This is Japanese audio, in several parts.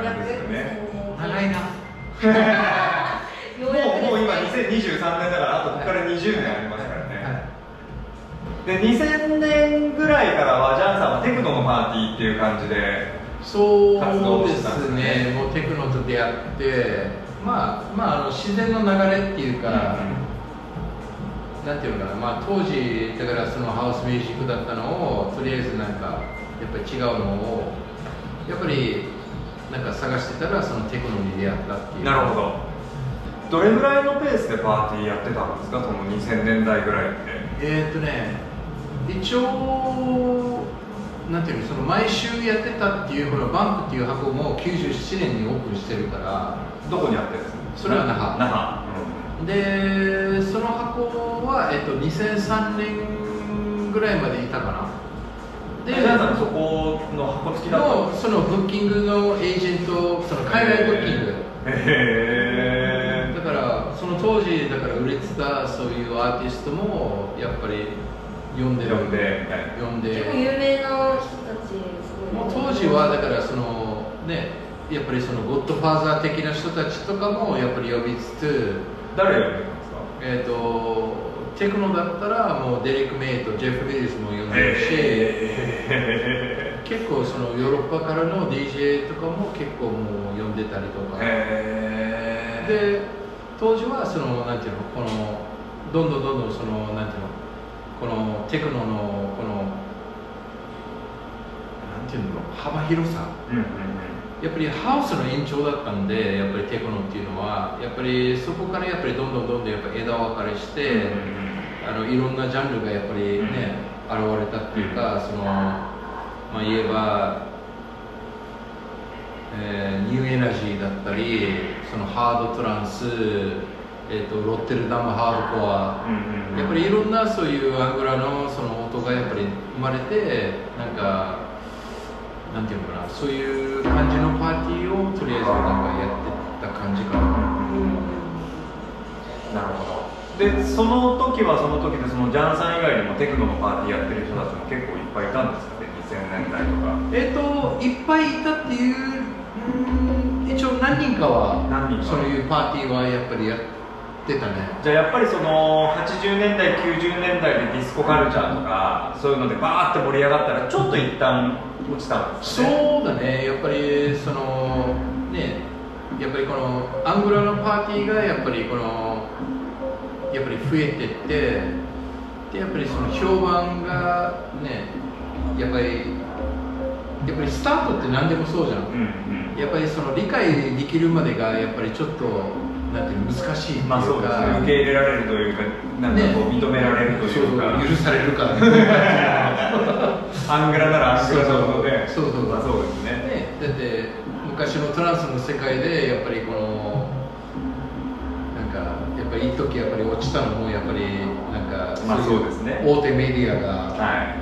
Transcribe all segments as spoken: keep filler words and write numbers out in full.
感じですよね。 長いな。 もうもう今にせんにじゅうさんねんだから、あとここからにじゅうねんありますからね。はい、でにせんねんぐらいからはジャンさんはテクノのパーティーっていう感じで活動してたんですね。 そうですね。もうテクノと出会って、まあまああの自然の流れっていうか。うんうん、なんていうのかな、まあ、当時だからそのハウスミュージックだったのをとりあえずなんかやっぱり違うのをやっぱりなんか探してたらそのテクノに出会ったっていう。 なるほど。どれぐらいのペースでパーティーやってたんですか、そのにせんねんだいぐらいって。 えーっとね一応なんていうの、その毎週やってたっていうほらバンクっていう箱もきゅうじゅうななねんにオープンしてるから。 どこにあってるんですか。 それは那覇。 那覇、 うん、でその箱は、えっと、にせんさんねんぐらいまでいたかな。 でジャンさんそこの箱付きだったの。 そのブッキングのエージェント、その海外ブッキング。 へー。 だからその当時だから売れてたそういうアーティストもやっぱり呼んでる。 呼んで、 呼んで。結構有名な人たちすごい。 もう当時はだからそのね、やっぱりそのゴッドファーザー的な人たちとかもやっぱり呼びつつ。 誰呼んでたんですか。 えっとテクノだったらもうデレック・メイとジェフ・ウィリスも呼んでるし、えー、結構そのヨーロッパからの ディージェー とかも結構もう呼んでたりとか、えー、で当時はそのなんていうの、このどんどんどんどんそのなんていうの、このテクノのこのなんていうの幅広さ、うんうんうん、やっぱりハウスの延長だったんで、やっぱりテクノっていうのはやっぱりそこからやっぱりどんどんどんどんやっぱ枝分かれして、うんうん、あのいろんなジャンルがやっぱりね、うん、現れたっていうか、そのまあ言えば、えー、ニューエナジーだったり、そのハードトランス、えーと、ロッテルダムハードコア、うんうん、やっぱりいろんなそういうアングラのその音がやっぱり生まれて、なんかなんていうのかな、そういう感じのパーティーをとりあえずなんかやってた感じかな。うん、 なるほど。でその時はその時でそのジャンさん以外にもテクノのパーティーやってる人たちも結構いっぱいいたんですかね、にせんねんだいとか。 えっといっぱいいたっていう、うん、一応何人かは何人かそういうパーティーはやっぱりやってたね。 じゃあやっぱりそのはちじゅうねんだいきゅうじゅうねんだいでディスコカルチャーとかそういうのでバーって盛り上がったらちょっと一旦落ちたんですね。 そうだね、やっぱりそのね、やっぱりこのアングラのパーティーがやっぱりこのやっぱり増えてって、でやっぱりその評判がね、やっぱりやっぱりスタートって何でもそうじゃん、うんうん、やっぱりその理解できるまでがやっぱりちょっとなんていう難しいっていうか、まあそうですね、 受け入れられるというか、なんかこう認められるというか、 ね、許されるか、ね、 アングラならアングラなので、 そうそうそう、 まあ、そうですね。 ね、だって昔のトランスの世界でやっぱりこのなんかやっぱり一時やっぱり落ちたのもやっぱりなんかそういう大手メディアが、はい、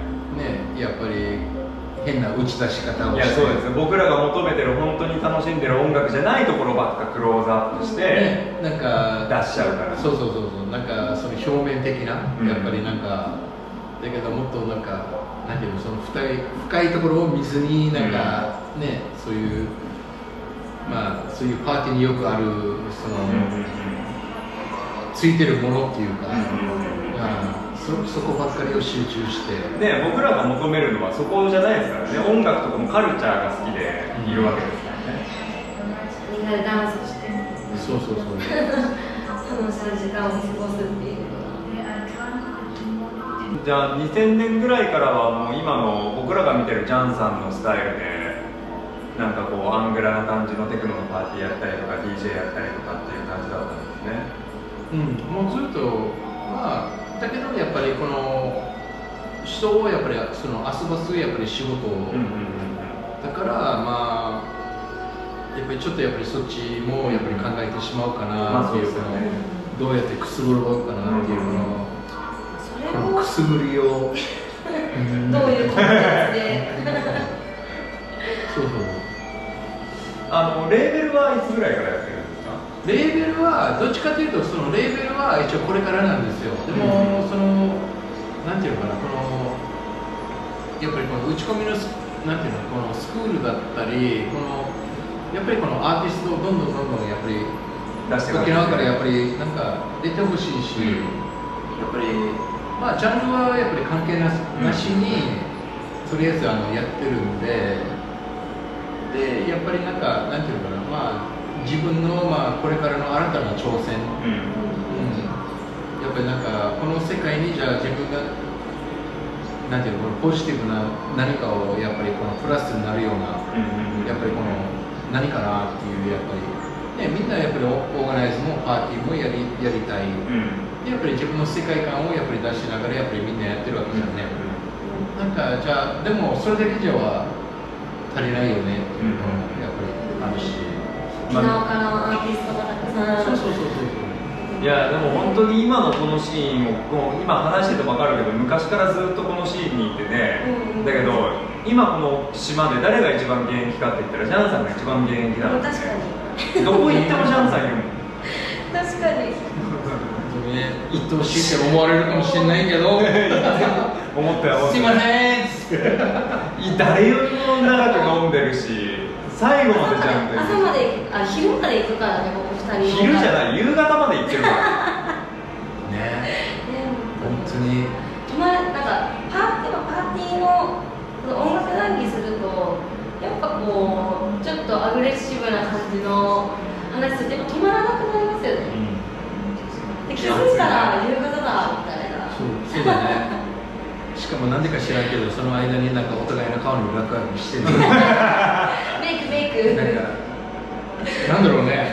ね、やっぱり変な打ち出し方をして、いやそうです、僕らが求めてる本当に楽しんでる音楽じゃないところばっかクローズアップして、ね、 なんか出しちゃうから、 そうそうそうそう、なんかその表面的な、うん、やっぱりなんかだけどもっとなんかなんていうの、その深い深いところを見ずになんか、うん、ね、そういうまあそういうパーティーによくあるその、うん、ついてるものっていうか、うん、そ, そこばっかりを集中して、 ね、僕らが求めるのはそこじゃないですからね。音楽とかもカルチャーが好きでいるわけですからね、 うん、みんなでダンスして、 そうそうそう楽しい時間を過ごすっていう。 じゃあにせんねんぐらいからはもう今の僕らが見てるジャンさんのスタイルでなんかこうアングラな感じのテクノのパーティーやったりとか ディージェー やったりとかっていう感じだったんですね。 うん、もうずっとまあだけどやっぱりこの人をやっぱりその遊ばすやっぱり仕事を、うんうんうん、だからまあやっぱりちょっとやっぱりそっちもやっぱり考えてしまうかなっていう、このどうやってくすぐろうかなっていうのを、このくすぐりをどういうコンテンツでそうそう、 あのレーベルはいつぐらいからやってるんですか？ レーベルはどっちかというとそのレーベルは一応これからなんですよ。でも、うん、そのなんていうのかな、このやっぱりこの打ち込みのなんていうの、このスクールだったり、このやっぱりこのアーティストをどんどんどんどんやっぱり出して沖縄からやっぱりなんか出てほしいし、やっぱりまあジャンルはやっぱり関係ななしに、とりあえずあのやってるんで、でやっぱりなんかなんていうのかな、まあ自分のまあこれからの新たな挑戦、うんうん、やっぱりなんかこの世界にじゃあ自分がなんていうの、このポジティブな何かをやっぱりこのプラスになるような、うんうん、やっぱりこの何かなっていうやっぱり。ね、みんなやっぱりオーガナイズもパーティーもやり、やりたい、うん、でやっぱり自分の世界観をやっぱり出しながらやっぱりみんなやってるわけじゃんね、うん、なんかじゃあでもそれだけじゃは足りないよねっていうのもやっぱりあるし、 沖縄からアーティストがたくさん、 そうそうそうそう、 いやでも本当に今のこのシーンをこう今話してても分かるけど、昔からずっとこのシーンにいてね、うんうん、だけど今この島で誰が一番現役かって言ったらジャンさんが一番現役だもんね。 確かにどこ行ってもジャンさんいるもん。 確かに。 ね、一等しいって思われるかもしれないけど思ったよ。 すいません誰よりも長く飲んでるし、最後までジャンプ朝まで、あ、昼まで行くからね、ここ二人。 昼じゃない、夕方まで行ってるからねえ、本当にまあ、なんかパーティーパーティーの音楽談義するとやっぱこうちょっとアグレッシブな感じの話するとやっぱ止まらなくなりますよね、うん、で気づいたら夕方だみたいな。 そう、そうだねしかもなんでか知らんけどその間になんかお互いの顔にブラックアップしてるメイクメイクなんかなんだろうね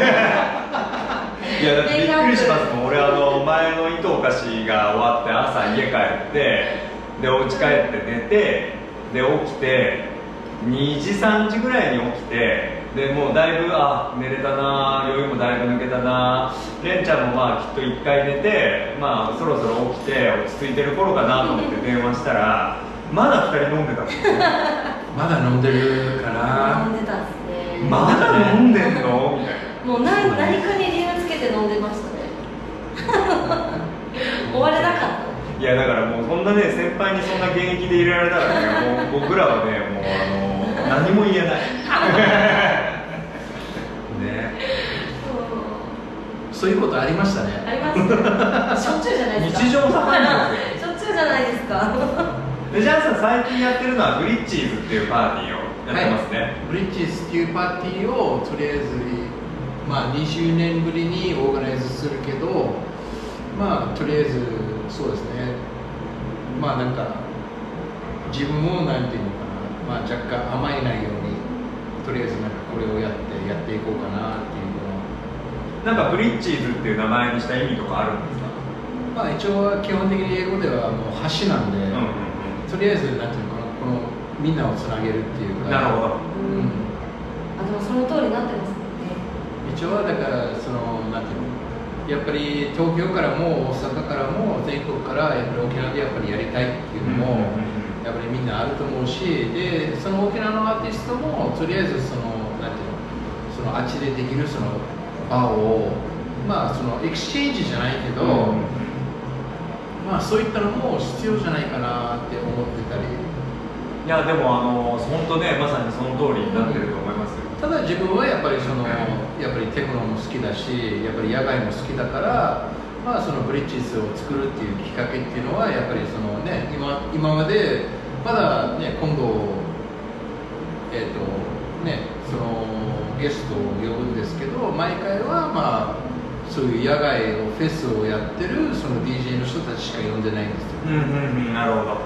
いやだってびっくりしますもん。俺あの前の伊藤菓子が終わって朝家帰ってでお家帰って寝てで起きてにじさんじぐらいに起きてでもうだいぶあ寝れたな、酔いもだいぶ抜けたな、レンちゃんもまあきっといっかい寝てまあそろそろ起きて落ち着いてる頃かなと思って電話したらまだふたり飲んでたもんねまだ飲んでるかな。 飲んでたんですね。 まだ飲んでんのみたいな。 もう何、何かに理由つけて飲んでましたね終われなかった。 いやだからもうそんなね先輩にそんな現役でいられたらねもう僕らはねもうあの何も言えないね、そういうことありましたね。 ありますしょっちゅうじゃないですか。 日常茶飯事しょっちゅうじゃないですかでジャンさん最近やってるのはブリッジーズっていうパーティーをやってますね、はい、 ブリッジーズっていうパーティーをとりあえずまあにじゅうねんぶりにオーガナイズするけどまあとりあえずそうですね、まあなんか自分もなんていうのかな、まあ、若干甘えないようにとりあえずなんかこれをやってやっていこうかなっていうのなんかブリッジーズっていう名前にした意味とかあるんですか？ まあ一応基本的に英語ではもう橋なんで、うんうんうん、とりあえずなんていうのかな、このみんなをつなげるっていうか。 なるほど、 うん、あでもその通りになってますね。 一応はだからそのなんていうのやっぱり東京からも大阪からも全国からやっぱり沖縄でやっぱりやりたいっていうのもやっぱりみんなあると思うし、でその沖縄のアーティストもとりあえずそのなんていうのそのあっちでできるその場をまあそのエクスチェンジじゃないけど、うん、まあそういったのも必要じゃないかなって思ってたり。 いやでもあの本当ねまさにその通りになってると思いますよ。 ただ自分はやっぱりそのやっぱりテクノも好きだしやっぱり野外も好きだからまあそのブリッジズを作るっていうきっかけっていうのはやっぱりそのね今今までまだね今度えっ、ー、とねそのゲストを呼ぶんですけど毎回はまあそういう野外をフェスをやってるその ディージェー の人たちしか呼んでないんですよ。 うんうんうん、なるほど。うん、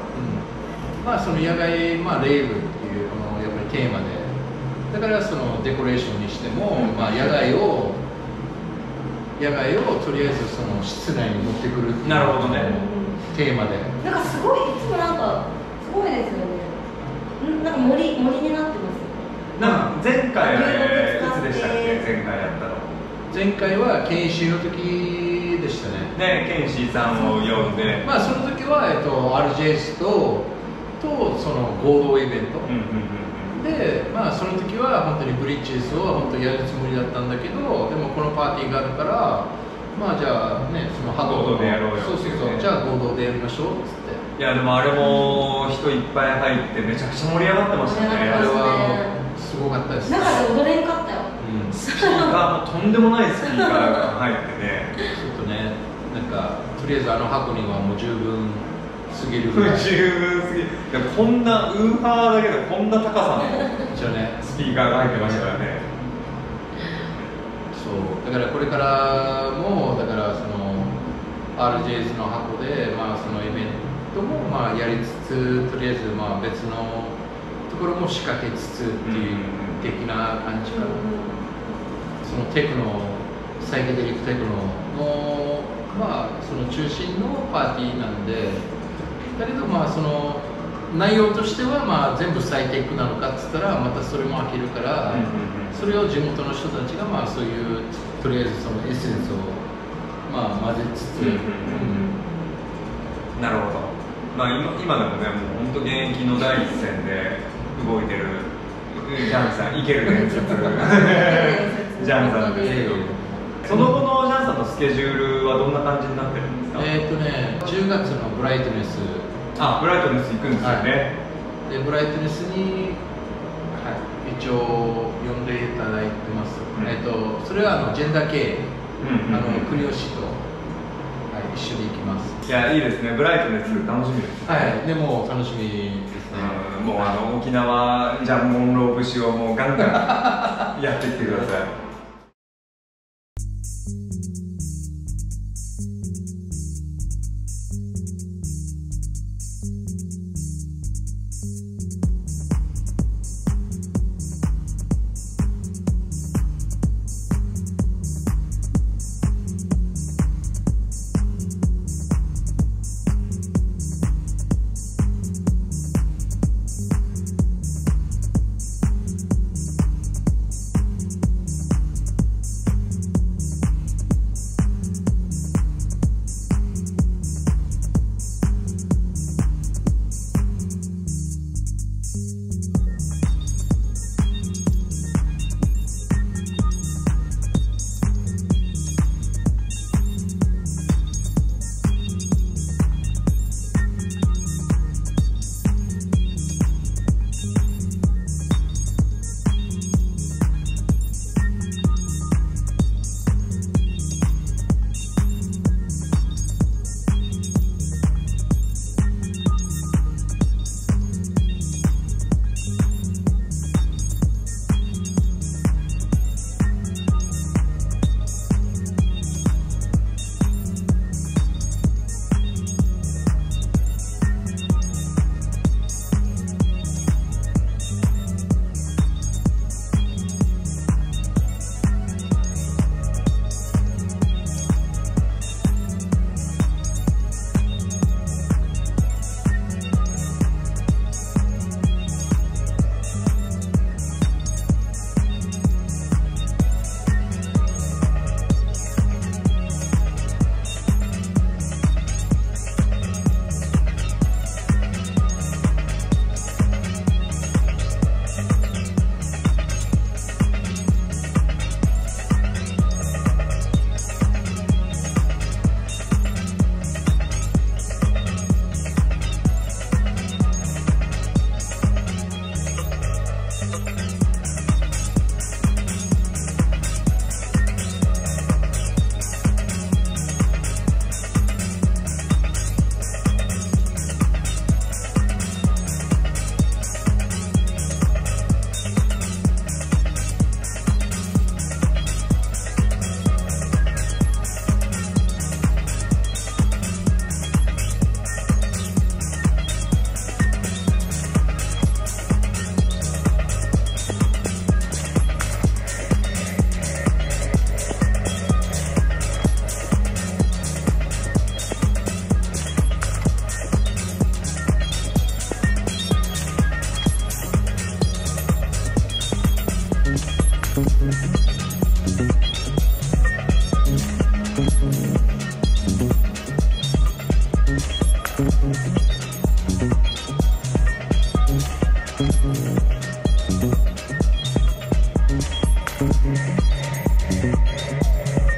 まあその野外まあレイブっていうこのやっぱりテーマで。だからそのデコレーションにしても、まあ、野外を野外をとりあえずその室内に持ってくるっていうなるほどねテーマでなんかすごいいつもなんかすごいですよね。なんか森森になってますよね。 なんか前回いつでしたっけ前回やったの。 前回は研修の時でしたね。 ね研修さんを呼んでまあその時は、えっと、アールジェイエス ととその合同イベント、うんうんうんでまあ、その時は本当にブリッジズを本当にやるつもりだったんだけどでもこのパーティーがあるからまあじゃあねその合同でやろうよそうそうそうじゃあ合同でやりましょうっつっていやでもあれも人いっぱい入ってめちゃくちゃ盛り上がってましたね。 あれはすごかったですね。 中で踊れんかったよ、 うん、 スピーカーもとんでもないスピーカーが入ってねちょっとね、なんかとりあえずあの箱にはもう十分すぎるぐらい十分すぎる。でもこんなウーファーだけでこんな高さの一応ね、 スピーカーが入ってましたからね。 そうだからこれからもだからその アールジェイズ の箱で、まあ、そのイベントもまあやりつつ、とりあえずまあ別のところも仕掛けつつっていう的な感じかな、うん、そのテクノ、サイケデリックテクノの、まあ、その中心のパーティーなんで、だけどまあその内容としてはまあ全部サイテックなのかっつったらまたそれも飽きるから、うんうんうん、それを地元の人たちがまあそういうとりあえずそのエッセンスをまあ混ぜつつ、うんうんうんうん、なるほど。まあ今、今でもね、もう本当現役の第一線で動いてるジャンさん、いける伝説ジャンさんですけど、その後のジャンさんのスケジュールはどんな感じになってるんですか？ えーっとね、じゅうがつのブライトネス、 あ、ブライトネス行くんですよね。 はい、でブライトネスに、はい、一応呼んでいただいてます。うん、えーっとそれはあのジェンダー系、うんうんうん、あの国吉と、はい、一緒に行きます。 いや、いいですね。ブライトネス楽しみですね。 はい、でも楽しみですね。 うん、もうあの沖縄ジャンモンロー節をもうガンガンやっていってください。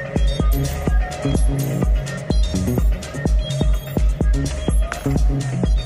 Thank you.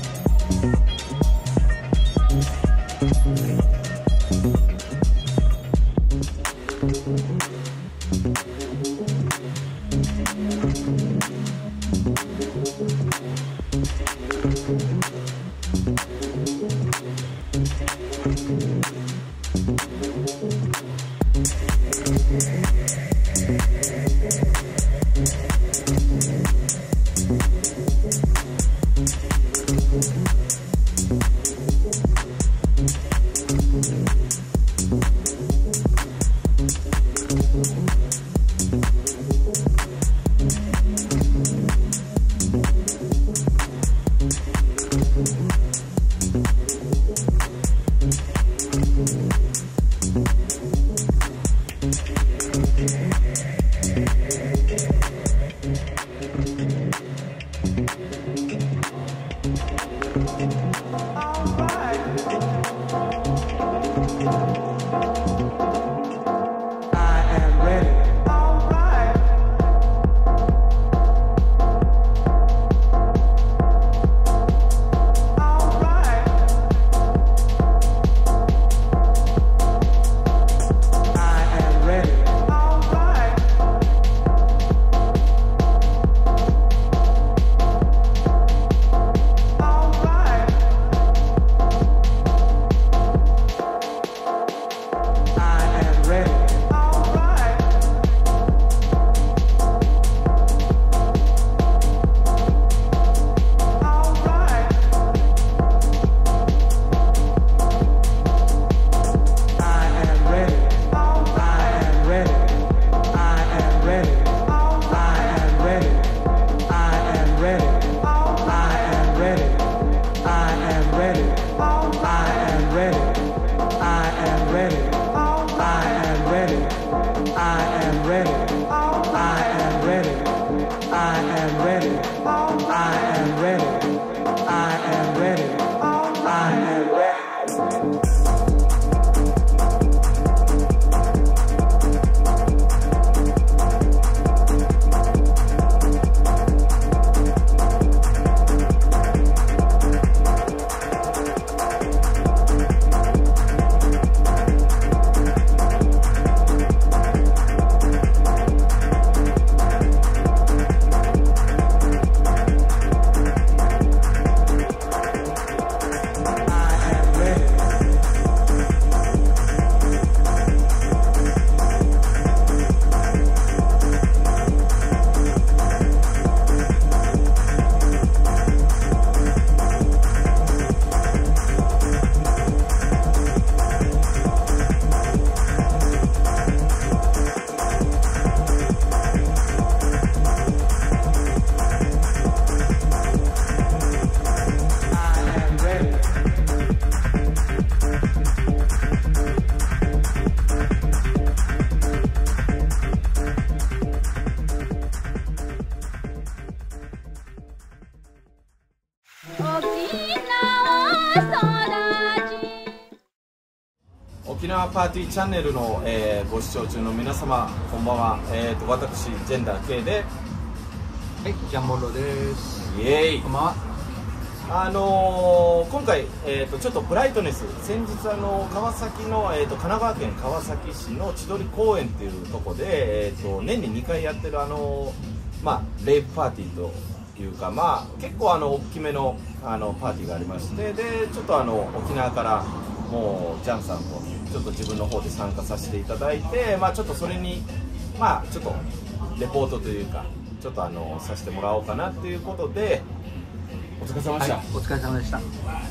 沖縄パーティーチャンネルの、えー、ご視聴中の皆様、こんばんは。えーと、私、ジェンダー K で、 はい、ジャンボロです。 イエーイ。 こんばんは。 あのー、今回、えーと、ちょっとブライトネス、先日、あの川崎の、えーと、神奈川県川崎市の千鳥公園っていうとこで、えーと、年ににかいやってる、あのー、まあ、レイプパーティーというか、まあ、結構、あの、大きめの、あの、パーティーがありまして、で、ちょっと、あの、沖縄から、もう、ジャンさんと、ちょっと自分の方で参加させていただいて、まあ、ちょっとそれに、まあ、ちょっとレポートというか、ちょっとあのさせてもらおうかなっていうことで、お疲れ様でした。 はい、お疲れ様でした。 い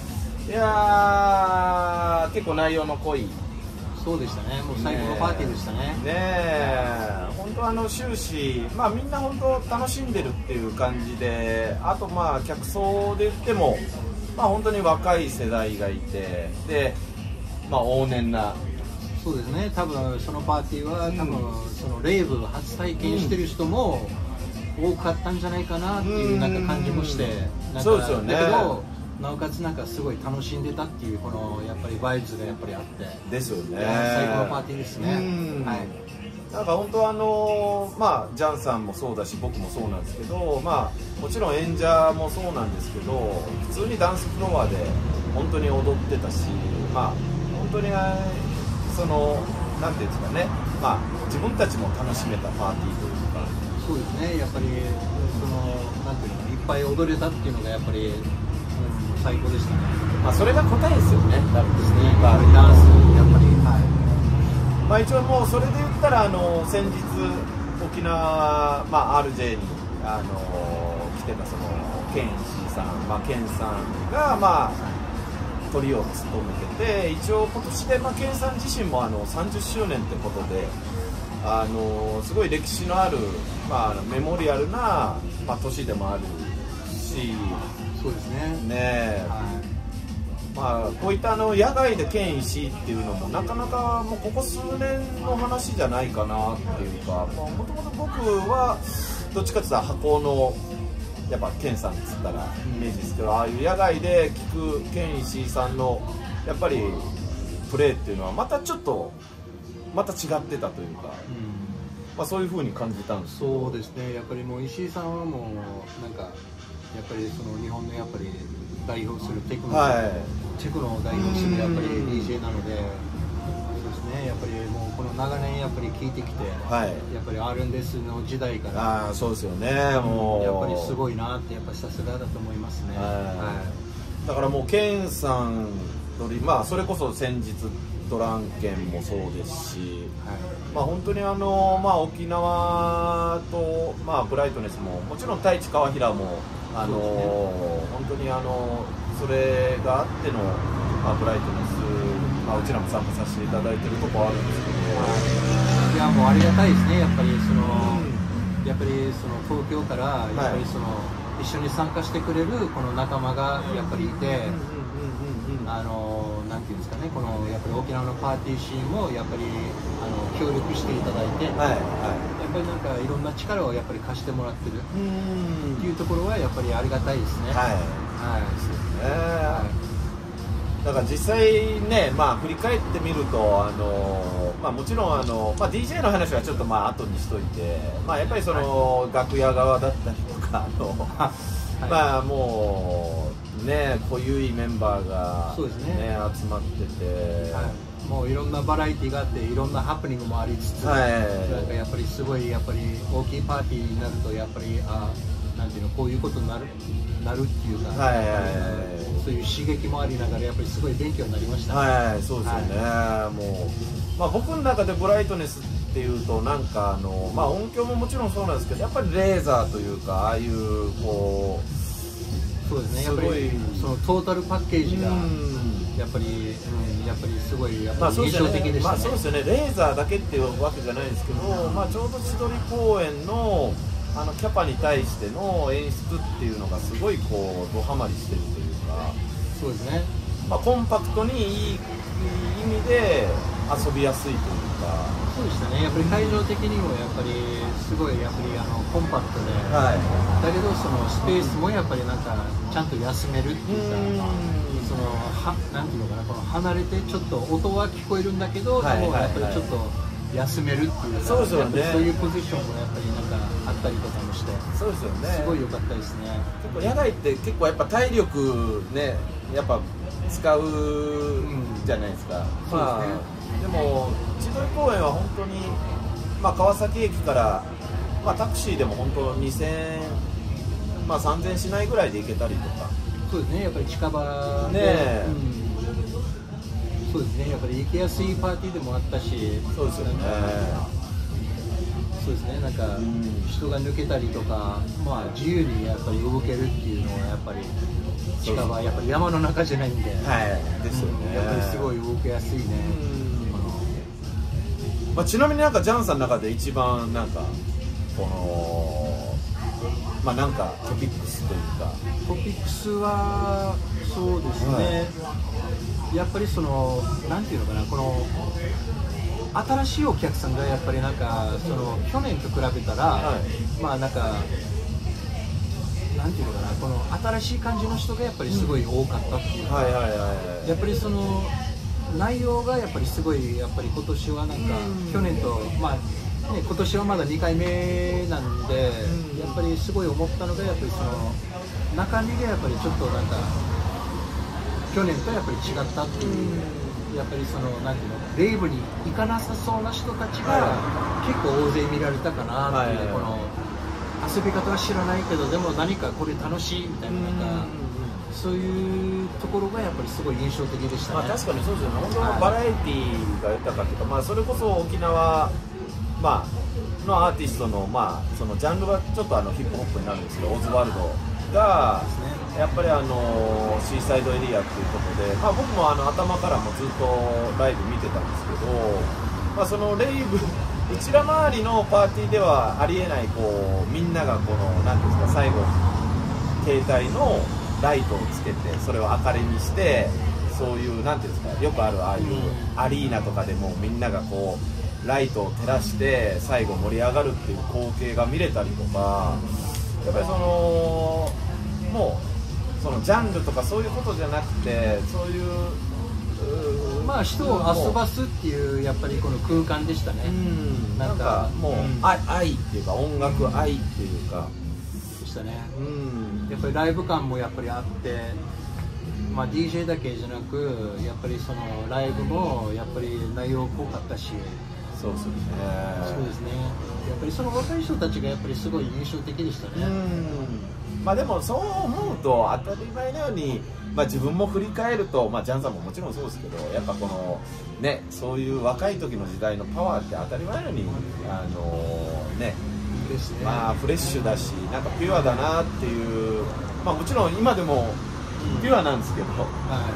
やー、結構内容の濃い。 そうでしたね。もう最高のパーティーでしたね。ねえ、本当あの終始、まあみんな本当楽しんでるっていう感じで、あとまあ客層で言っても、まあ本当に若い世代がいて、で。まあ往年な。 そうですね。多分そのパーティーは、うん、多分そのレイブを初体験してる人も多かったんじゃないかなっていうなんか感じもして、なんかそうですよね。 だけどなおかつなんかすごい楽しんでたっていうこのやっぱりバイブスがやっぱりあって。 ですよね。 最高のパーティーですね。はい。 なんか本当あのー、まあジャンさんもそうだし僕もそうなんですけど、まあもちろん演者もそうなんですけど、普通にダンスフロアで本当に踊ってたし、まあ。本当にそのなんていうんですかね、まあ、自分たちも楽しめたパーティーというか。 そうですね、やっぱりそのなんていうのかな、いっぱい踊れたっていうのがやっぱり、うん、最高でしたね。 まあそれが答えですよね。 ダンスね、ダンスやっぱり、はい。 まあ一応もうそれで言ったらあの先日沖縄、まあ、アールジェー にあの来てたそのケンシーさん、まあ、ケンさんがまあトリを務めてて、一応今年で、まあ、ケンさん自身もあのさんじゅっしゅうねんってことで、あのすごい歴史のある、まあ、メモリアルな、まあ、年でもあるし、 そうですね。 ね、はい、まあ、こういったあの野外で剣石っていうのもなかなかもうここ数年の話じゃないかなっていうか、もともと僕はどっちかっていうと箱のやっぱ剣さんっつったらイメージですけど、ああいう野外で聞く剣石さんのやっぱりプレーっていうのはまたちょっとまた違ってたというか、うん、まあそういう風に感じたんです。 そうですね、やっぱりもう石井さんはもうなんかやっぱりその日本のやっぱり代表するテクノ、はい、テクノを代表するやっぱり ディージェー なので、そうですね、やっぱりもうこの長年やっぱり聴いてきて、はい、やっぱり アールエンディーエス の時代から、 あ、そうですよね、もうやっぱりすごいなってやっぱさすがだと思いますね。はい、 だからもうケンさんより、まあそれこそ先日ドランケンもそうですし、はい、まあ本当にあの、まあ、沖縄と、まあ、ブライトネスももちろん太一川平もあの、ね、本当にあのそれがあっての、まあ、ブライトネス、まあ、うちらも参加させていただいてるところあるんですけど、 はい、いやもうありがたいですね、やっぱりその、うん、やっぱりその東京からやっぱりその、はい、一緒に参加してくれるこの仲間がやっぱりいて、あのなんていうんですかね、このやっぱり沖縄のパーティーシーンもやっぱりあの協力していただいて、はいはい、やっぱりなんかいろんな力をやっぱり貸してもらってるっていうところはやっぱりありがたいですね。はい、はい、そうですね。はい、 だから実際ね、まあ振り返ってみるとあの、まあ、もちろんあの、まあ、ディージェー の話はちょっとまあ後にしといて、まあ、やっぱりその、はい、楽屋側だったりとかあの、はい、まあもうね、濃ゆいメンバーが、ねね、集まってて、 はい、もういろんなバラエティーがあっていろんなハプニングもありつつ、はい、なんかやっぱりすごいやっぱり大きいパーティーになるとやっぱりあなんていうの、こういうことになるなるっていうか、はいはいはい、そういう刺激もありながらやっぱりすごい勉強になりました。 はい、そうですよね。はい、もう、まあ、僕の中でブライトネスっていうとなんかあの、まあ、音響ももちろんそうなんですけど、やっぱりレーザーというかああいうこう。 そうですね、やっぱりそのトータルパッケージがやっぱり、うん、やっぱりすごいやっぱり印象的でしたね。まあそうですよね、 レーザーだけっていうわけじゃないんですけど、まあちょうど千鳥公園のあのキャパに対しての演出っていうのがすごいこうドハマりしてるというか、 そうですね。 まあコンパクトにいい意味で遊びやすいというか。 そうでしたね、やっぱり会場的にもやっぱりすごいやっぱりあのコンパクトで、はい、だけどそのスペースもやっぱりなんかちゃんと休めるっていうか、そのはなんていうのかな、この離れてちょっと音は聞こえるんだけど、はい、でもやっぱりちょっと休めるっていうか、そうですよね、そういうポジションもやっぱりなんかあったりとかもして、 そうですよね、 すごい良かったですね。 結構野外って結構やっぱ体力ね、やっぱ使うじゃないですか。うん、そうですね。でも千鳥公園は本当に、まあ、川崎駅から、まあ、タクシーでも本当にせんえん、まあ、さんぜんえんしないぐらいで行けたりとか。 そうですね、やっぱり近場で、ね、うん、そうですね、やっぱり行きやすいパーティーでもあったし、 そうですよね、 そうですね、なんか、うん、人が抜けたりとか、まあ、自由にやっぱり動けるっていうのはやっぱり近場、やっぱり山の中じゃないんで、 はい、ですよね、 やっぱりすごい動きやすいね。 まあ、ちなみになんかジャンさんの中で一番なんかこのまあなんかトピックスというか、 トピックスはそうですね、はい、やっぱりそのなんていうのかな、この新しいお客さんがやっぱりなんかその去年と比べたら、はい、まあなんかなんていうのかな、この新しい感じの人がやっぱりすごい多かったっていうか、やっぱりその内容がやっぱりすごい、やっぱり今年はなんか去年と、まあね、今年はまだにかいめなんで、やっぱりすごい思ったのがやっぱりその中身がやっぱりちょっとなんか去年とやっぱり違ったっていう、やっぱりそのなんていうの、 レイブに行かなさそうな人たちが結構大勢見られたかなっていう、この遊び方は知らないけどでも何かこれ楽しいみたいな、なんかそういうところがやっぱりすごい印象的でしたね。 まあ、確かにそうですよね。本当のバラエティーが豊かっていうか、まあ、それこそ沖縄、まあ、のアーティストの、まあ、そのジャンルはちょっとあのヒップホップになるんですけど、オズワルドがやっぱりあのシーサイドエリアっていうことで、まあ、僕もあの頭からもずっとライブ見てたんですけど、まあ、そのレイブうちら周りのパーティーではありえないこうみんながこの何ですか、最後携帯のライトをつけてそれを明るみして、そういうなんていうんですか、よくあるああいうアリーナとかでもみんながこうライトを照らして最後盛り上がるっていう光景が見れたりとか、やっぱりそのもうそのジャンルとかそういうことじゃなくて、そういうまあ人を遊ばすっていうやっぱりこの空間でしたね。 うん、 ななんんかかもう、 うん愛愛っていうか音楽愛っていうか、 でしたね。 うん、 やっぱりライブ感もやっぱりあって、まあ、ディージェー だけじゃなくやっぱりそのライブもやっぱり内容濃かったし、 そうですよね。 そうですね、やっぱりその若い人たちがやっぱりすごい印象的でしたね。 うん、まあでもそう思うと当たり前のように、まあ、自分も振り返ると、まあ、ジャンさんももちろんそうですけど、やっぱこのね、そういう若い時の時代のパワーって当たり前のようにあのね、 ですね。 まあフレッシュだし、なんかピュアだなっていう、まあもちろん今でもピュアなんですけど、 はい、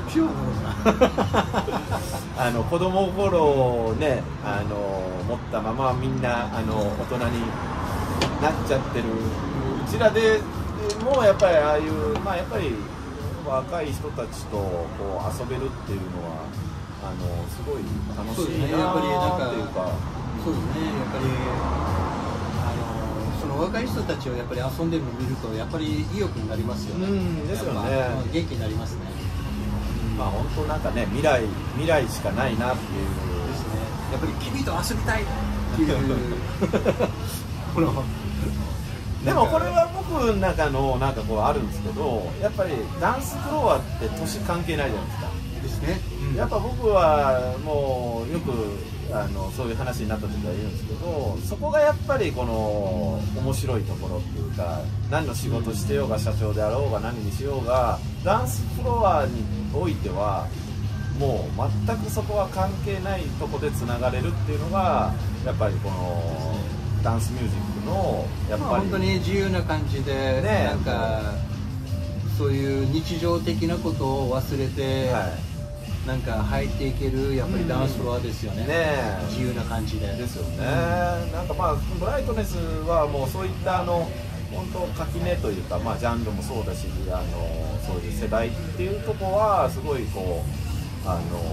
ピュアなのかな。 あの子供心をね、あの持ったままみんなあの大人になっちゃってるうちらでもうやっぱりああいう、まあやっぱり若い人たちとこう遊べるっていうのはあのすごい楽しいなっていうか、 そうですね、やっぱりあのその若い人たちをやっぱり遊んでるのを見るとやっぱり意欲になりますよね。 うんですよね。 やっぱ元気になりますね。 まあ本当なんかね、未来未来しかないなっていうですね。やっぱり君と遊びたいっていうこのでもこれは僕の中のなんかこうあるんですけど、やっぱりダンスフロアって年関係ないじゃないですか。 ですね。うん、 やっぱ僕はもうよくあのそういう話になった時は言うんですけど、そこがやっぱりこの面白いところっていうか、何の仕事してようが社長であろうが何にしようが、ダンスフロアにおいてはもう全くそこは関係ないとこでつながれるっていうのがやっぱりこのダンスミュージックのやっぱり、 まあ、本当に自由な感じで、ね、なんかそういう日常的なことを忘れて、はい、なんか入っていけるやっぱりダンスフロアですよね。ね、自由な感じで。 ですよね。うん、なんかまあブライトネスはもうそういったあの本当垣根というか、まあジャンルもそうだし、あのそういう世代っていうとこはすごいこうあのなんですかね、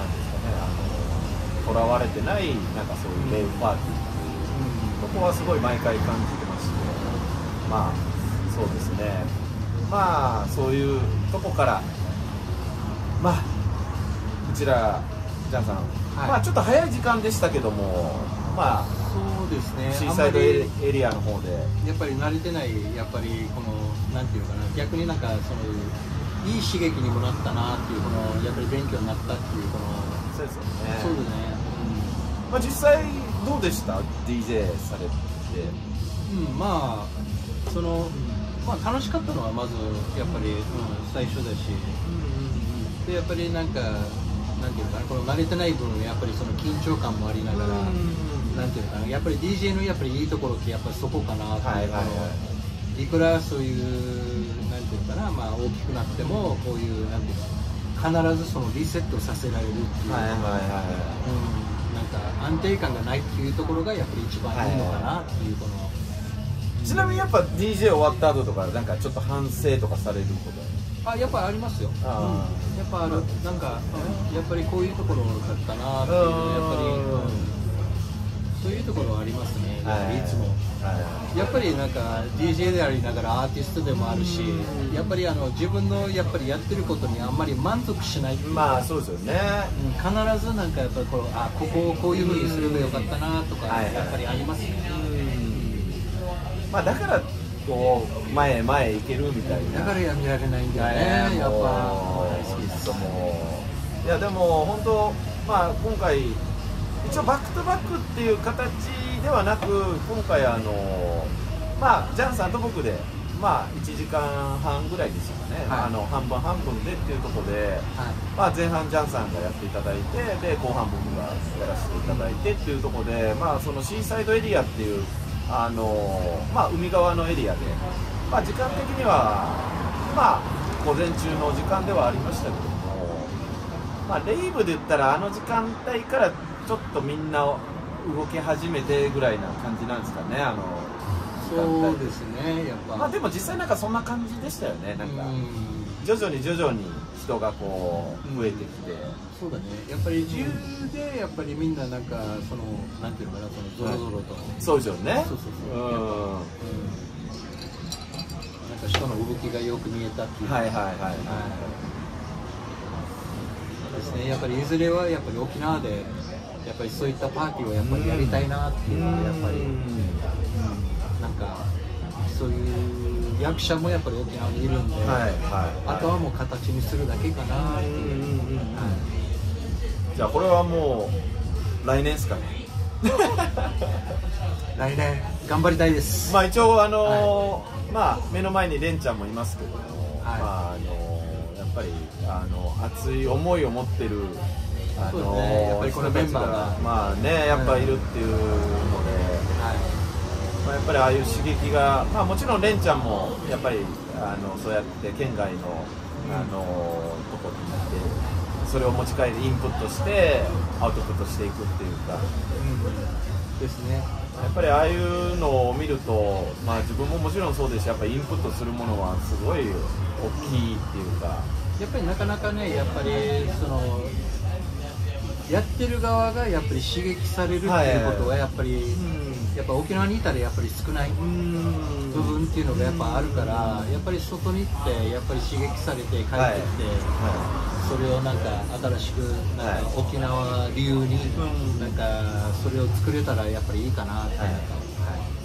あの囚われてないなんかそういうレイブパーティー。ここはすごい毎回感じてまして、まあそうですね、まあそういうとこからまあこちらジャンさん、はい、まあちょっと早い時間でしたけども、まあそうですね、 シーサイドエリアの方でやっぱり慣れてない、やっぱりこのなんていうかな、逆になんかそのいい刺激にもなったなっていう、このやっぱり勉強になったっていう、このそうですよね。 そうですね。 うん、まあ実際どうでした ディージェー されて。 うん、まあその、まあ、楽しかったのはまずやっぱり、うん、最初だし、うんうんうん、でやっぱりなんかなんていうかな、この慣れてない分やっぱりその緊張感もありながら、うんうん、なんていうかな、やっぱり ディージェー のやっぱりいいところってやっぱりそこかなっていう、はいはいはい、いくらそういうなんていうかな、まあ大きくなってもこういうなんていうか必ずそのリセットさせられるっていう、はいはいはい、うんなんか安定感がないっていうところがやっぱり一番いいのかなっていう、この、 はい、ちなみにやっぱ ディージェー 終わった後とかなんかちょっと反省とかされることあやっぱありますよ。あ、うん、やっぱある、なんか、うん、やっぱりこういうところだったなっていう、やっぱり、うん、そういうところはありますね、やっぱりいつも、はい、やっぱりなんか ディージェー でありながらアーティストでもあるし、うん、やっぱりあの自分のやっぱりやってることにあんまり満足しないっていう、 まあそうですよね、 うん、必ずなんかやっぱりこう、あここをこういうふうにすればよかったなとか、やっぱりありますね。 まあだからこう前へ前へ行けるみたいな、 だからやめられないんだよね、やっぱ大好きです。 もういやでも本当、まあ、今回一応バックトゥバックっていう形ではなく、今回あの、まあ、ジャンさんと僕で、まあ、いちじかんはんぐらいでしたかね、はい、あの半分半分でっていうところで、はい、まあ、前半ジャンさんがやっていただいて、で後半僕がやらせていただいてっていうところで、まあ、そのシーサイドエリアっていうあの、まあ、海側のエリアで、まあ、時間的には、まあ、午前中の時間ではありましたけども、まあ、レイブで言ったらあの時間帯からちょっとみんな動き始めてぐらいな感じなんですかね。あのそうですね、やっぱ。 まあでも実際なんかそんな感じでしたよね。なんか徐々に徐々に人がこう増えてきて、 そうだね。やっぱり自由でやっぱりみんななんかそのなんていうのかな、そのゾロゾロと、はい、 そうですよね。 そうそうそう。うん。なんか人の動きがよく見えたっていう。 はいはいはい。はい。 ですね。やっぱりいずれはやっぱり沖縄でやっぱりそういったパーティーをやっぱりやりたいなっていうのでやっぱり。なんかそういう役者もやっぱり沖縄にいるんで、はいはいはい、あとはもう形にするだけかなっていう。 じゃあこれはもう来年ですかね。 来年頑張りたいです。 まあ一応あのーはい、まあ目の前にレンちゃんもいますけども、はい、まああのー、やっぱりあの熱い思いを持ってるあのーね、やっぱりこのメンバーがまあねやっぱいるっていうので。はいまあ、やっぱりああいう刺激が、まあ、もちろんレンちゃんもやっぱりあのそうやって県外の、あのとこに行ってそれを持ち帰りインプットしてアウトプットしていくっていうか、 うん、ですね。 やっぱりああいうのを見ると、まあ、自分ももちろんそうですしやっぱりインプットするものはすごい大きいっていうかやっぱりなかなかねやっぱりそのやってる側がやっぱり刺激されるっていうことはやっぱり、はいはいはいやっぱ沖縄にいたらやっぱり少ない部分っていうのがやっぱあるからやっぱり外に行ってやっぱり刺激されて帰ってきて、はいはい、それをなんか新しくなんか沖縄流になんかそれを作れたらやっぱりいいかなって、はいはい、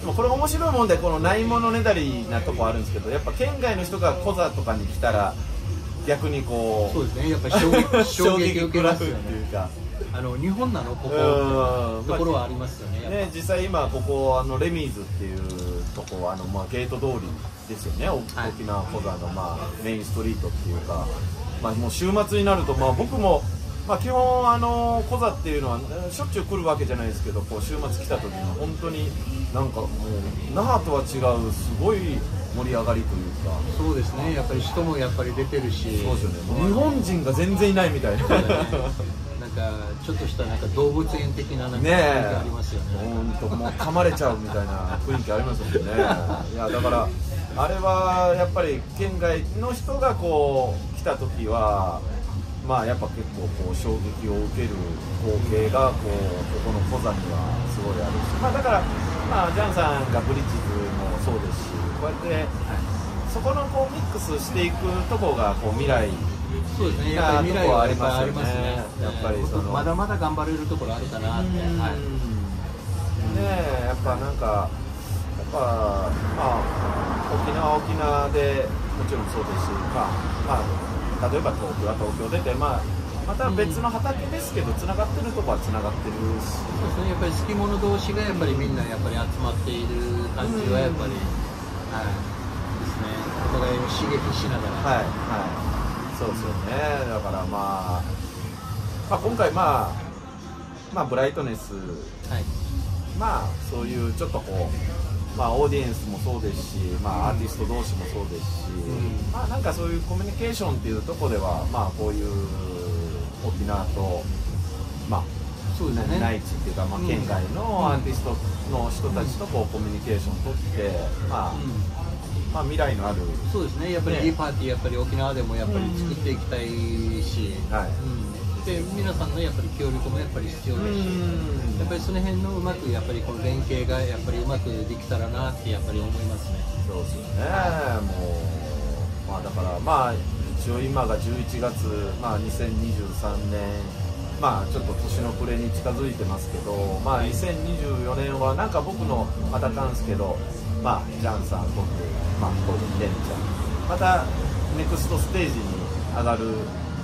でもこれ面白いもんでこのないものねだりなとこあるんですけどやっぱ県外の人がコザとかに来たら逆にこうそうですねやっぱり衝撃衝撃受けますよねっていうかあの日本なのここところはありますよね。 まあ、ね実際今ここあのレミーズっていうとこあのまあゲート通りですよね。はい、沖縄コザのまあメインストリートっていうか、まあもう週末になるとまあ僕もまあ基本あのコザっていうのはしょっちゅう来るわけじゃないですけど、こう週末来た時に本当になんかもう那覇とは違うすごい盛り上がりというか。 そうですね。やっぱり人もやっぱり出てるし。 そうですよね。日本人が全然いないみたいな。 なんかちょっとしたなんか動物園的ななんか雰囲気ありますよね。 本当もう噛まれちゃうみたいな雰囲気ありますもんね。いやだからあれはやっぱり県外の人がこう来た時はまあやっぱ結構こう衝撃を受ける光景がこうここのコザにはすごいあるし、まあだからまあジャンさんがブリッジズもそうですし、こうやって、はい、そこのこうミックスしていくとこがこう未来。 そうですね。やっぱり未来はありますね。 やっぱりそのまだまだ頑張れるところあるかなって。はい。ねえやっぱなんかやっぱまあ沖縄沖縄でもちろんそうですし、まあまあ例えば東京は東京出てまあまた別の畑ですけどつながってるとこはつながってるし。 そうですね。やっぱり好き者同士がやっぱりみんなやっぱり集まっている感じはやっぱりはいですね。お互いを刺激しながら。はいはい。 そうですよね。だからまあ、まあ、今回まあ、まあブライトネス、はい、まあそういうちょっとこう、まあオーディエンスもそうですし、まあアーティスト同士もそうですし、うん、まあなんかそういうコミュニケーションっていうところでは、まあこういう沖縄と、まあそうですね、内地っていうか、まあ県外のアーティストの人たちとこうコミュニケーションを取って、まあ。うんまあ未来のあるそうですねやっぱりいいパーティーやっぱり沖縄でもやっぱり作っていきたいし、はいうん、で皆さんのやっぱり協力もやっぱり必要だしやっぱりその辺のうまくやっぱりこの連携がやっぱりうまくできたらなってやっぱり思いますね。 そうですよね、はい、もうまあだからまあ一応今がじゅういちがつまあにせんにじゅうさんねんまあちょっと年の暮れに近づいてますけどまあにせんにじゅうよねんはなんか僕のまたかんすけどまあジャンさん僕まあこういうレンちゃんまたネクストステージに上がる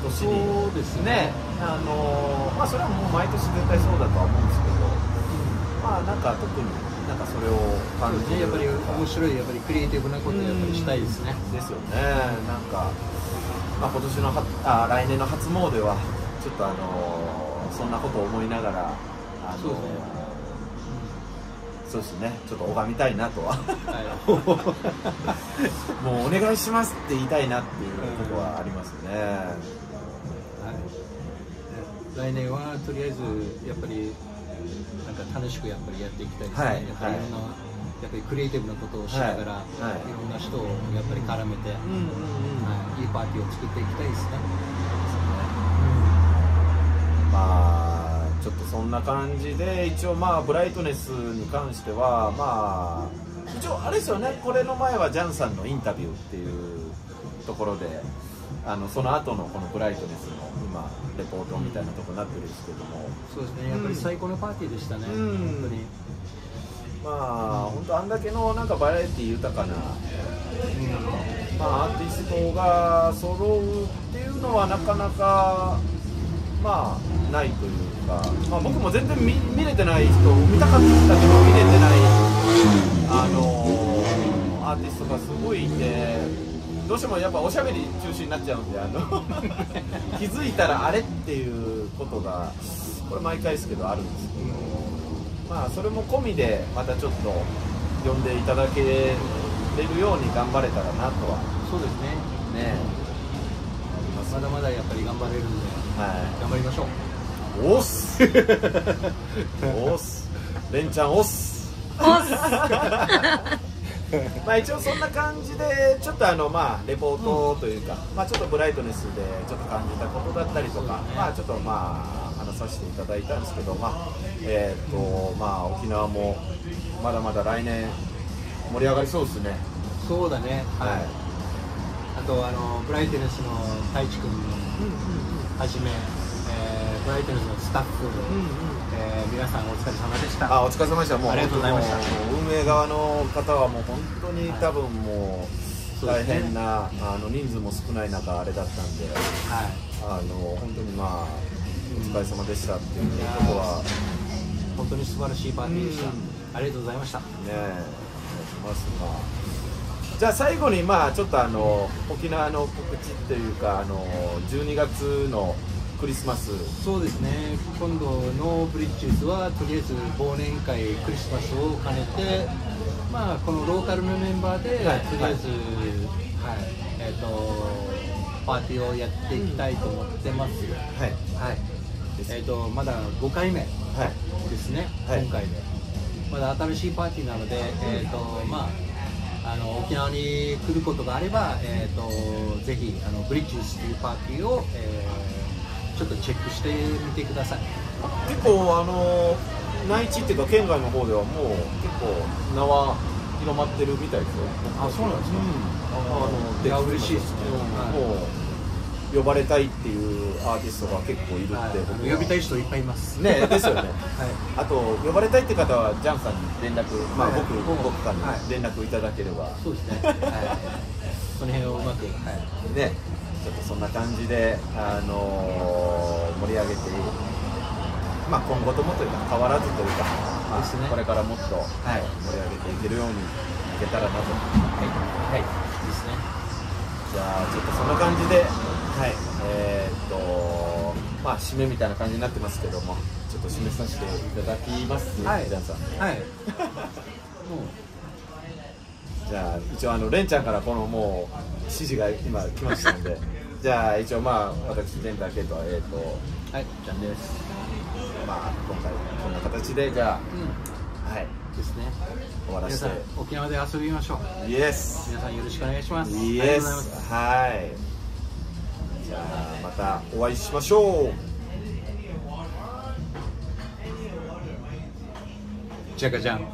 年にそうですね、 あのまあそれはもう毎年絶対そうだとは思うんですけど、まあなんか特になんかそれを感じる、 やっぱり面白い、やっぱりクリエイティブなことをやっぱりしたいですね。 ですよね。なんか、まあ、今年のはあ来年の初詣はちょっとあのそんなことを思いながら、あのそうですね、 そうですね、ちょっと拝みたいなとは、 はもうお願いしますって言いたいなっていうところはありますね。 い、はい、来年はとりあえずやっぱりなんか楽しくやっぱりやっていきたいですね。 はいやっぱりいろんな、 はやっぱりクリエイティブなことをしながら、 はいはいいろんな人をやっぱり絡めて、 うんうんうんはい、いいパーティーを作っていきたいですね。 まあちょっとそんな感じで、一応まあブライトネスに関してはまあ一応あれですよね、これの前はジャンさんのインタビューっていうところで、あのその後のこのブライトネスの今レポートみたいなところになってるんですけども、 そうですね、やっぱり最高のパーティーでしたね、 うん本当に。 まあ本当あんだけのなんかバラエティ豊かな、まあ、アーティストが揃うっていうのはなかなかまあないというか、まあ、僕も全然 見, 見れてない人、見たかったけど見れてないあのアーティストがすごいいて、どうしてもやっぱおしゃべり中心になっちゃうんで、あの気づいたらあれっていうことがこれ毎回ですけどあるんですけど、まあそれも込みでまたちょっと呼んでいただけれるように頑張れたらなとはそうですね、 ね、 まだまだやっぱり頑張れるんで、 は頑張りましょう。 い、おっすおっす、レンちゃんおっすまあ一応そんな感じでちょっとあのまあレポートというか、まあちょっとブライトネスでちょっと感じたことだったりとか、まあちょっとまあ話させていただいたんですけど、まあえっとまあ沖縄もまだまだ来年盛り上がりそうですね。 そうだね、はい、あとあのブライトネスの太一君はじめ、えーブライトネスのスタッフ、えー皆さんお疲れ様でした。 あ、お疲れ様でした。もうありがとうございました。 運営側の方はもう本当に多分もう大変な、あの人数も少ない中あれだったんで、 はい、 あの本当にまあお疲れ様でしたっていうところは本当に素晴らしいパーティーでした。 うんありがとうございました。 ねえ、お願いしますが、じゃあ最後にまあちょっとあの沖縄の告知っていうか、あのじゅうにがつのクリスマス。 そうですね、今度のブリッジズはとりあえず忘年会クリスマスを兼ねて、まあこのローカルのメンバーで、 はいとりあえず、はいえー、とパーティーをやっていきたいと思ってます。 はいはいですえー、とまだごかいめはいですね、 はい今回で。まだ新しいパーティーなので、えーとまあ、あの沖縄に来ることがあれば、えー、とぜひあのブリッジズというパーティーを、えーちょっとチェックしてみてください。 結構あの内地っていうか県外の方ではもう結構名は広まってるみたいですよ。 あ、そうなんですか。 あのいや嬉しいですね。 もう呼ばれたいっていうアーティストが結構いるって、 はい、 僕は呼びたい人いっぱいいます。 ね、ですよね。 はい。 あと呼ばれたいって方はジャンさんに連絡、まあはい僕もう僕からはい連絡いただければ、 そうですね。はい。その辺をうまく、はい。 ね、ちょっとそんな感じであのー盛り上げて、まあ今後ともというか変わらずというか、まあですねこれからもっと、はい、盛り上げていけるようにいけたらなと。はい。はい。 ですね。 じゃあちょっとそんな感じで、はい、えー、っとまあ締めみたいな感じになってますけども、ちょっと締めさせていただきます、 はい。 ジャンさん。 はい。もうじゃあ一応あのレンちゃんからこのもう指示が今来ましたので、じゃあ一応まあ私レンターケイトはえー、っとはいちゃんです。 まあ今回こんな形でじゃあ、 うん。 はいですね。 終わらせて。 皆さん沖縄で遊びましょう。 イエス。 皆さんよろしくお願いします。 イエありがとうございまス。 す。 はい。じゃあまたお会いしましょう。 じゃかじゃん。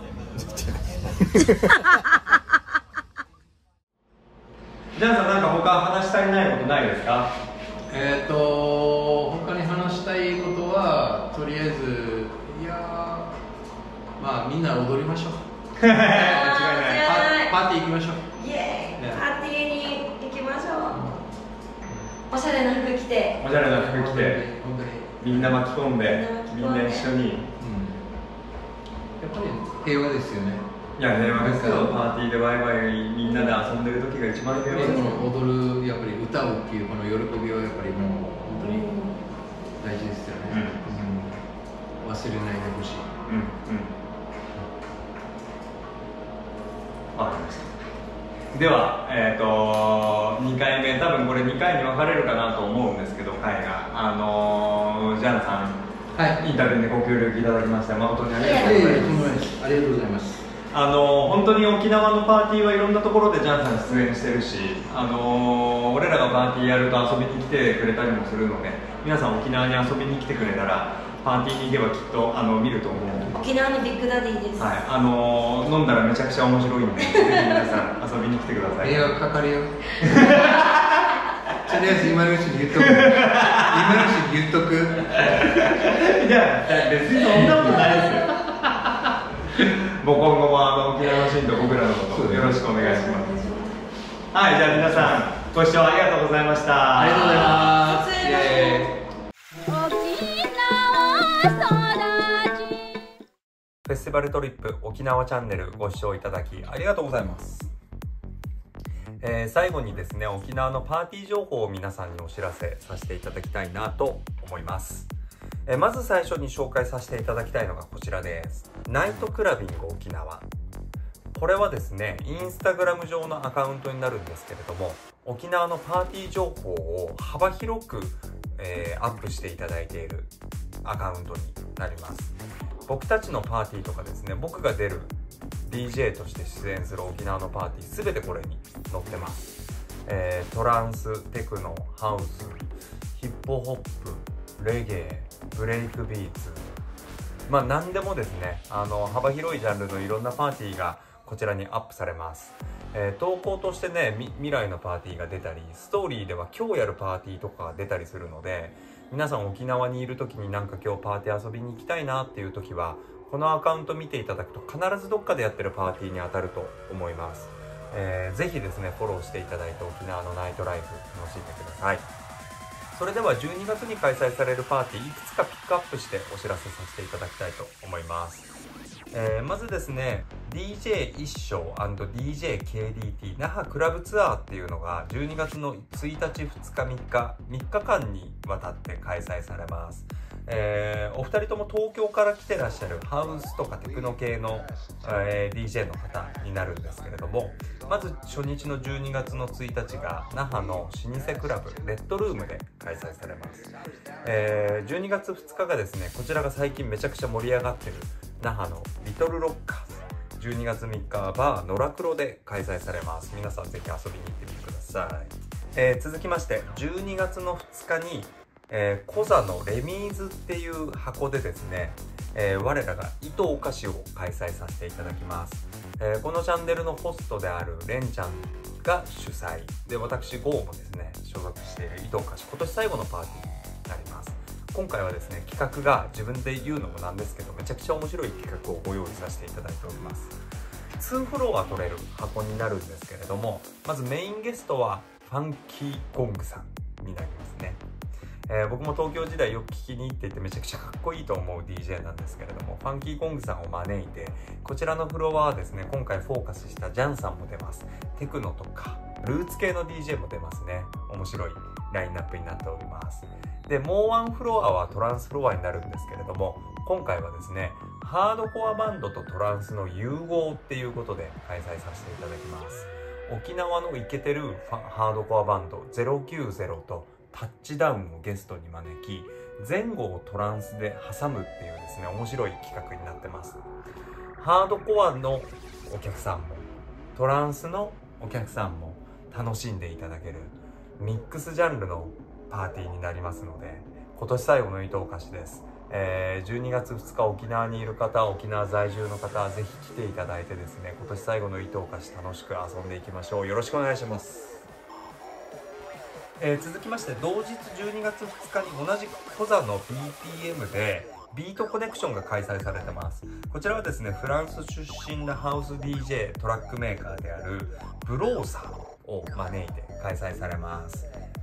ジャンさん、なんか他話したいないことないですか？ えっ、ー、と他に話したいことはとりあえずいやまあみんな踊りましょう。 間違いない。 パパーティー行きましょう。 イエーイ、 ねパーティーに行きましょう。 おしゃれな服着て、 おしゃれな服着て、 本当にみんな巻き込んで、みんな一緒に。 やっぱり平和ですよね。 いや、平和ですよ。パーティーでワイワイみんなで遊んでる時が一番平和です。 踊る、やっぱり歌うっていうこの喜びはやっぱりもう本当に大事ですよね。うん、忘れないでほしい。うんうん。 わかりました。では、えーと、にかいめ、多分これにかいに分かれるかなと思うんですけど、会が。あのー、ジャンさん、はい、インタビューでご協力いただきまして、誠にありがとうございます。 ありがとうございます。 あのー、本当に沖縄のパーティーはいろんなところでジャンさん出演してるし、あのー、俺らがパーティーやると遊びに来てくれたりもするので、皆さん沖縄に遊びに来てくれたら、パーティーに行けばきっとあの見ると思う。 沖縄のビッグダディです。 はい、あのー、飲んだらめちゃくちゃ面白いんで、ぜひ皆さん遊びに来てください。 迷惑かかるよ。とりあえず今のうちに言っとく。今のうちに言っとく。 いや、別にそんなことないですよ。もう今後もあの沖縄のシーンと僕らのことよろしくお願いします。はい、じゃあ皆さんご視聴ありがとうございました。 ありがとうございます。イエーイ。 フェスティバルトリップ沖縄チャンネルご視聴いただきありがとうございます。えー、最後にですね、沖縄のパーティー情報を皆さんにお知らせさせていただきたいなと思います。えー、まず最初に紹介させていただきたいのがこちらです。ナイトクラビング沖縄。これはですね、インスタグラム上のアカウントになるんですけれども、沖縄のパーティー情報を幅広く、えー、アップしていただいているアカウントになります。僕たちのパーティーとかですね、僕が出る ディージェー として出演する沖縄のパーティー全てこれに載ってます。えー、トランス、テクノ、ハウス、ヒップホップ、レゲエ、ブレイクビーツ、まあ何でもですね、あの幅広いジャンルのいろんなパーティーがこちらにアップされます。えー、投稿としてね、未来のパーティーが出たり、ストーリーでは今日やるパーティーとかが出たりするので、皆さん沖縄にいる時になんか今日パーティー遊びに行きたいなっていう時はこのアカウント見ていただくと必ずどっかでやってるパーティーに当たると思います。えー、ぜひですねフォローしていただいて沖縄のナイトライフ楽しんでください。それではじゅうにがつに開催されるパーティーいくつかピックアップしてお知らせさせていただきたいと思います。えー、まずですね ディージェー 一生 &ディージェーケーディーティー 那覇クラブツアーっていうのがじゅうにがつのついたち、ふつか、みっかみっかかんにわたって開催されます。えー、お二人とも東京から来てらっしゃるハウスとかテクノ系の、えー、ディージェー の方になるんですけれども、まず初日のじゅうにがつのついたちが那覇の老舗クラブレッドルームで開催されます。えー、じゅうにがつふつかがですね、こちらが最近めちゃくちゃ盛り上がってる那覇のリトルロッカーズ、じゅうにがつみっかはバーノラクロで開催されます。皆さんぜひ遊びに行ってみてください。えー、続きましてじゅうにがつのふつかに、えー、コザのレミーズっていう箱でですね、えー、我らが糸お菓子を開催させていただきます。えー、このチャンネルのホストであるレンちゃんが主催で、私ゴーもですね所属している糸お菓子、今年最後のパーティーになります。今回はですね企画が自分で言うのもなんですけどめちゃくちゃ面白い企画をご用意させていただいております。にフロア取れる箱になるんですけれども、まずメインゲストはファンキーゴングさんになりますね。えー、僕も東京時代よく聞きに行っていてめちゃくちゃかっこいいと思う ディージェー なんですけれども、ファンキーゴングさんを招いて、こちらのフロアはですね今回フォーカスしたジャンさんも出ます。テクノとかルーツ系の ディージェー も出ますね。面白いラインナップになっております。でもうワンフロアはトランスフロアになるんですけれども、今回はですねハードコアバンドとトランスの融合っていうことで開催させていただきます。沖縄のイケてるハードコアバンドゼロきゅうゼロとタッチダウンをゲストに招き、前後をトランスで挟むっていうですね面白い企画になってます。ハードコアのお客さんもトランスのお客さんも楽しんでいただけるミックスジャンルのパーティーになりますので、今年最後の糸お菓子です。えー、じゅうにがつふつか沖縄にいる方、沖縄在住の方はぜひ来ていただいてですね、今年最後の糸お菓子楽しく遊んでいきましょう。よろしくお願いします。えー、続きまして同日じゅうにがつふつかに同じコザの ビーティーエム でビートコネクションが開催されてます。こちらはですねフランス出身のハウス ディージェー トラックメーカーであるブローサーを招いて開催されます。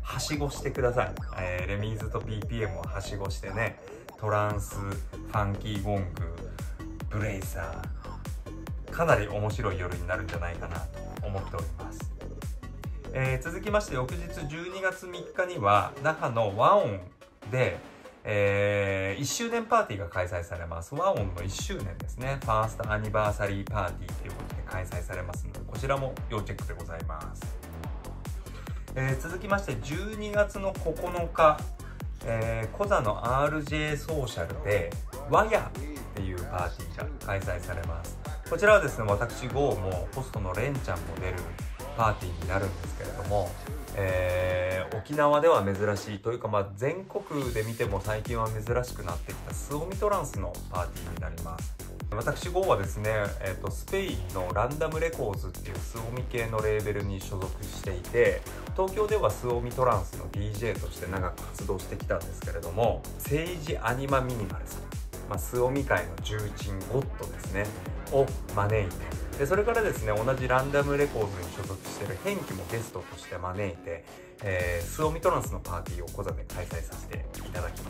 はしごしてください。えー、レミーズと ビーピーエム をはしごしてね、トランス、ファンキーゴング、ブレイサー、かなり面白い夜になるんじゃないかなと思っております。えー、続きまして翌日じゅうにがつみっかには那覇の和音で、えー、いっしゅうねんパーティーが開催されます。和音のいっしゅうねんですね。ファーストアニバーサリーパーティーということで開催されますので、こちらも要チェックでございます。えー、続きましてじゅうにがつのここのか、えー、コザの アールジェー ソーシャルで和やっていうパーティーが開催されます。こちらはですね、私 ゴー もホストのレンちゃんも出るパーティーになるんですけれども、えー、沖縄では珍しいというか、まあ、全国で見ても最近は珍しくなってきたスオミトランスのパーティーになります。私 ゴー はですね、えーと、スペインのランダムレコーズっていうスオミ系のレーベルに所属していて、東京ではスオミトランスの ディージェー として長く活動してきたんですけれども、セイジアニマミニマルさん、まあ、スオミ界の重鎮ゴッドですねを招いて、でそれからですね、同じランダムレコーズに所属しているヘンキもゲストとして招いて、えー、スオミトランスのパーティーをコザで開催させていただきます。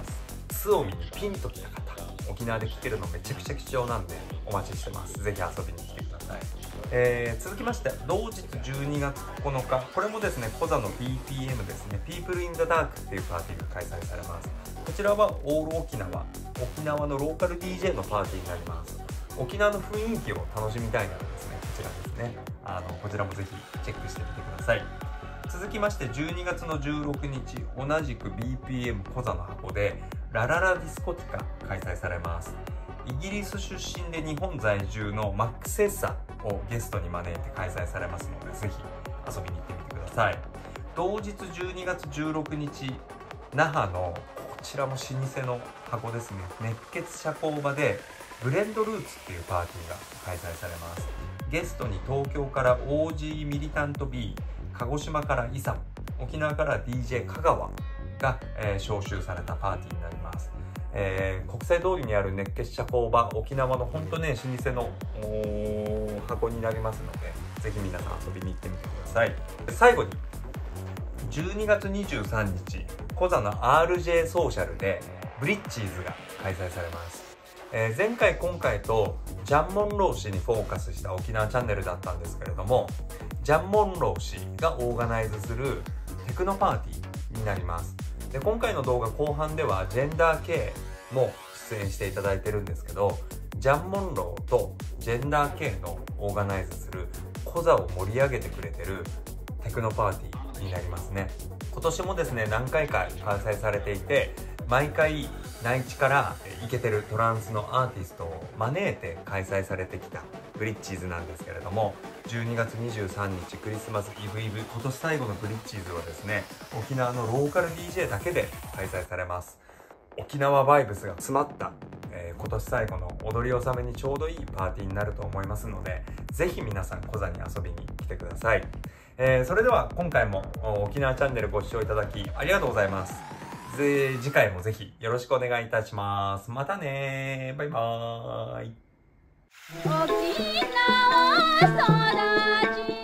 スオミにピンときた方、沖縄で聴けるのめちゃくちゃ貴重なんでお待ちしてます。ぜひ遊びに来てください。えー、続きまして同日じゅうにがつここのか、これもですねコザの ビーピーエム ですね、 People in the Dark っていうパーティーが開催されます。こちらはオール沖縄、沖縄のローカル ディージェー のパーティーになります。沖縄の雰囲気を楽しみたいならですね、こちらですね、あのこちらもぜひチェックしてみてください。続きましてじゅうにがつのじゅうろくにち、同じく ビーピーエム コザの箱でラララディスコティカ開催されます。イギリス出身で日本在住のマック・セッサをゲストに招いて開催されますので、ぜひ遊びに行ってみてください。同日じゅうにがつじゅうろくにち、那覇のこちらも老舗の箱ですね、熱血社交場でブレンドルーツっていうパーティーが開催されます。ゲストに東京から オージー ミリタント B、 鹿児島からイサム、沖縄から ディージェー 香川が、えー、招集されたパーティーになります。えー、国際通りにある熱血社交場、沖縄の本当ね老舗の箱になりますので、ぜひ皆さん遊びに行ってみてください。最後にじゅうにがつにじゅうさんにち、コザの アールジェー ソーシャルでブリッジーズが開催されます。えー、前回今回とジャン・モンロー氏にフォーカスした沖縄チャンネルだったんですけれども、ジャン・モンロー氏がオーガナイズするテクノパーティーになります。で今回の動画後半ではジェンダー系も出演していただいてるんですけど、ジャン・モンローとジェンダー系のオーガナイズするコザを盛り上げてくれてるテクノパーティーになりますね。今年もですね何回か開催されていて、毎回内地からイケてるトランスのアーティストを招いて開催されてきたブリッジーズなんですけれども、じゅうにがつにじゅうさんにちクリスマスイブイブ、今年最後のブリッジーズはですね、沖縄のローカル ディージェー だけで開催されます。沖縄バイブスが詰まった、えー、今年最後の踊り納めにちょうどいいパーティーになると思いますので、ぜひ皆さんコザに遊びに来てください。えー、それでは今回も沖縄チャンネルご視聴いただきありがとうございます。次回もぜひよろしくお願いいたします。またねー、バイバーイ。沖縄育ち